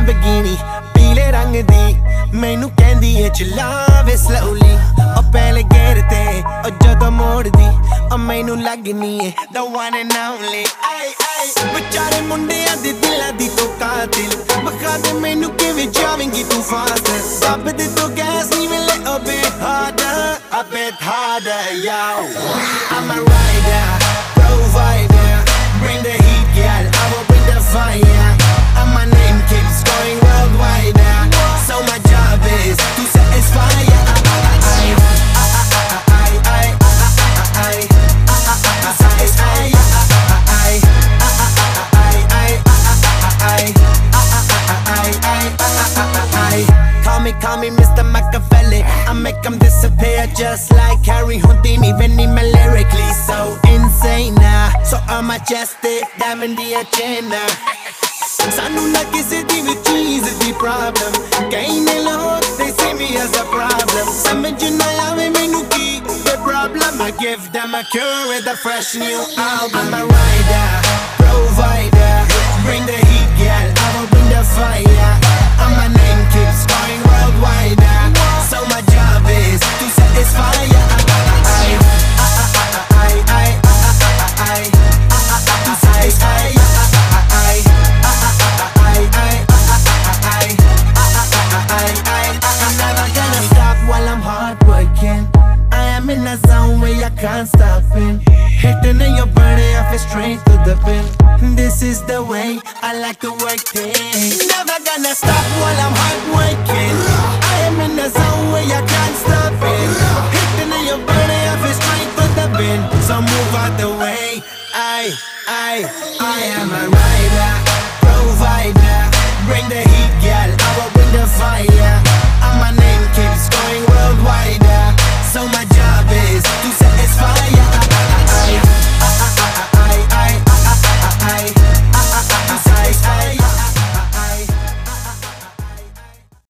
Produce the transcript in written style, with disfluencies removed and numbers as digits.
Lamborghini पीले रंग दी मैनू कहंदी है चलावे slowly ओ पहले गेर ते ओ जदों मोड़ दी ओ मैनू लगनी है the one and only ay ay बेचारे मुंडियां दे दिलां दी तो कातिल बखा दे मैनू किवें जावेंगी तू fast दब दे तो गैस नी मिले a bit harder yo I'm a rider provider bring the heat girl I will bring the fire and my name keeps going worldwide so my job is to satisfy Call me Mr. Machiavelli I make them disappear just like Harry Houdini when he lyrically so insane so I'm majestic diamond the agenda Sanu na kisi di vi cheese di problem Kaine log they see me as a problem Samajh na aave mainu ki the problem I give them a cure with a fresh new album I'm a rider provider bring the heat girl I will bring the fire and my name keeps going worldwide so my job is to satisfy in a zone where you can't stop it Hitting in your body, I feel straight to the pin This is the way I like to work things Never gonna stop while I'm hard working I am in a zone where you can't stop it Hitting in your body, I feel straight to the pin So move out the way I am a rider